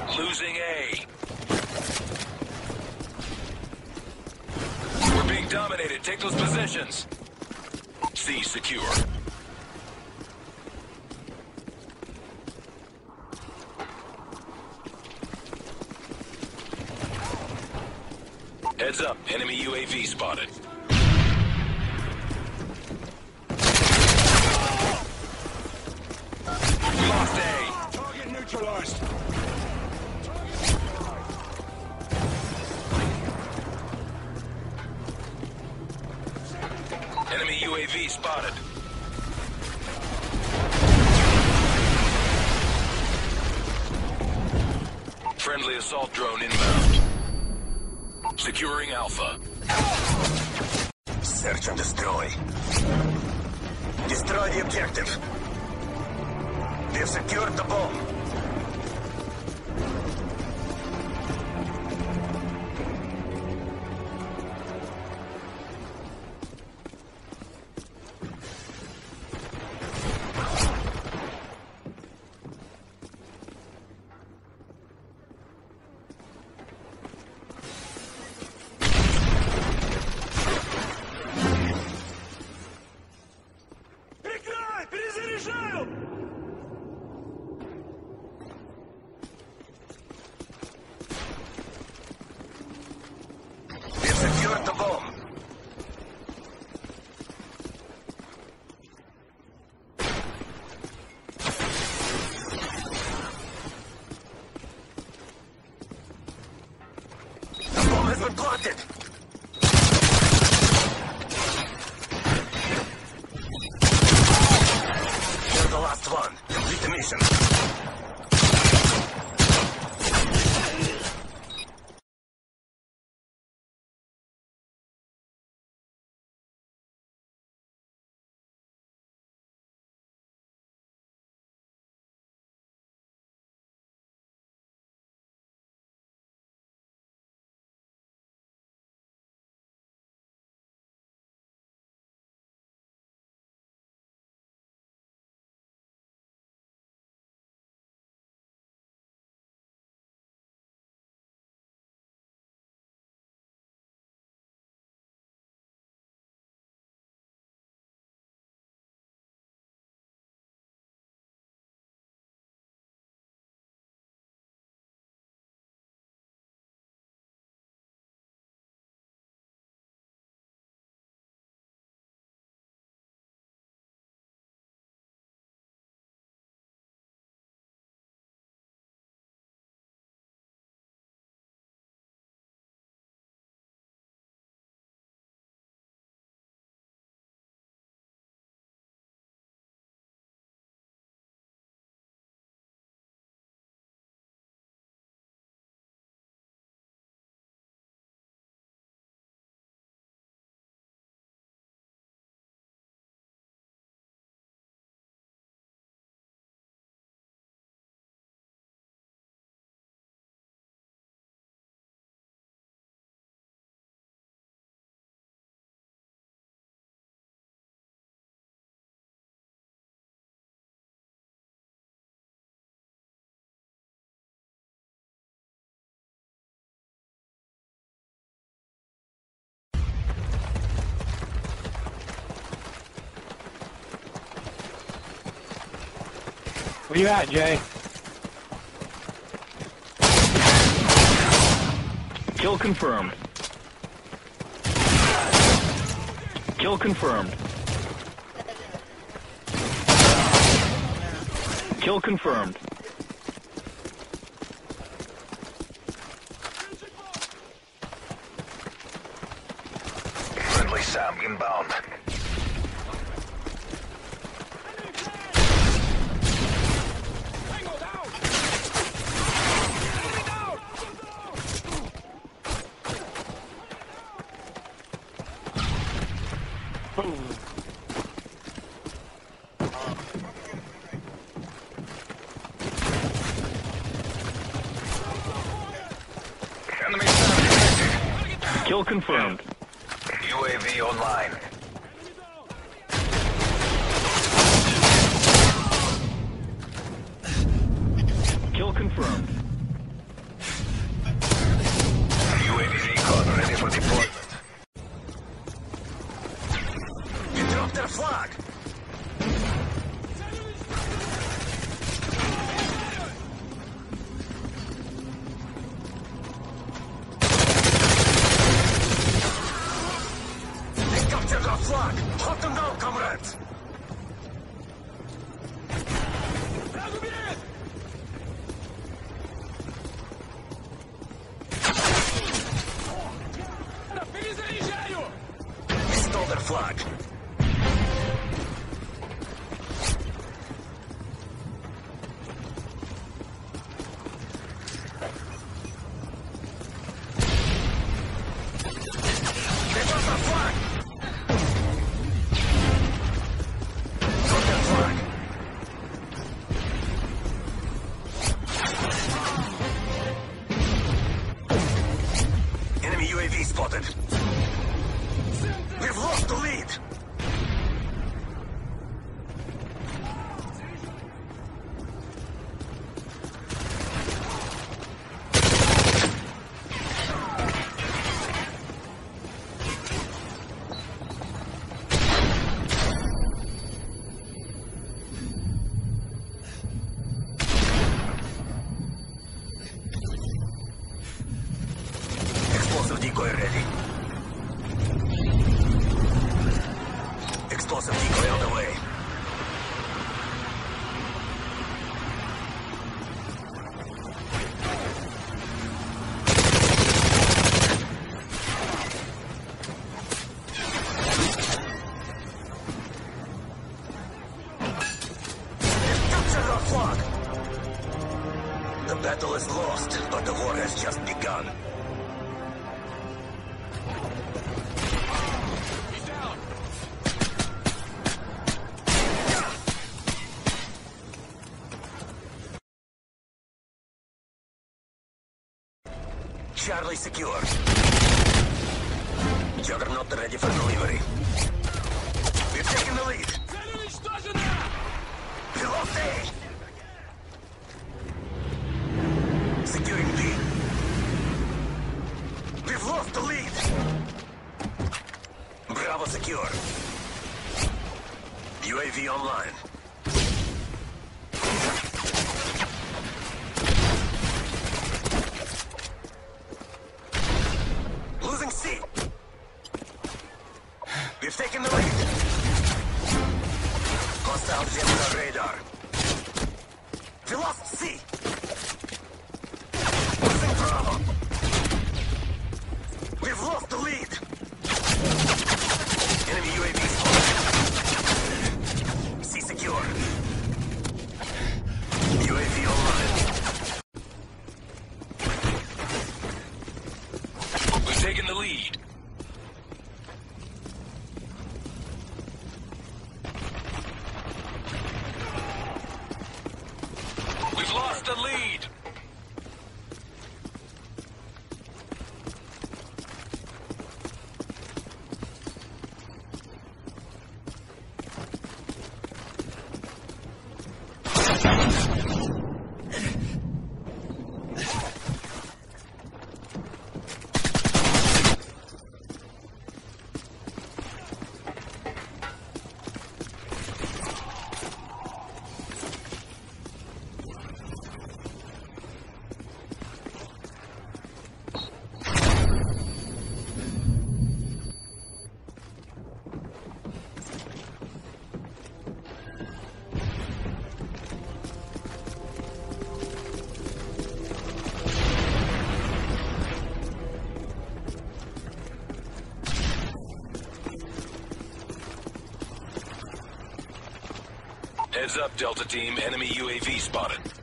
Losing A. We're being dominated. Take those positions. C secure. Heads up. Enemy UAV spotted. We lost A. Target neutralized. Enemy UAV spotted. Friendly assault drone inbound. Securing Alpha. Search and destroy. Destroy the objective. We've secured the bomb. Secured the bomb. The bomb has been planted. You're the last one. Complete the mission. Where you at, Jay? Kill confirmed. Kill confirmed. Kill confirmed. Friendly SAM inbound. Enemy SAM. Kill confirmed. UAV online. Kill confirmed. flag. They got the flag! Got that flag. Enemy UAV spotted. We've lost the lead. Explosive decoy ready. Explosive decoy on the way. They've captured our flag. The battle is lost, but the war has just begun. He's down. Charlie secure. Juggernaut ready for delivery. We've taken the lead. Цель уничтожена! We lost A. Securing B. We've lost the lead. Bravo secure. UAV online. Losing C. We've taken the lead. Hostile jet on our radar. We lost C. Losing Bravo. We've lost the lead. Enemy UAV spotted. C secure. UAV online. We've taken the lead. We've lost the lead. Heads up, Delta Team. Enemy UAV spotted.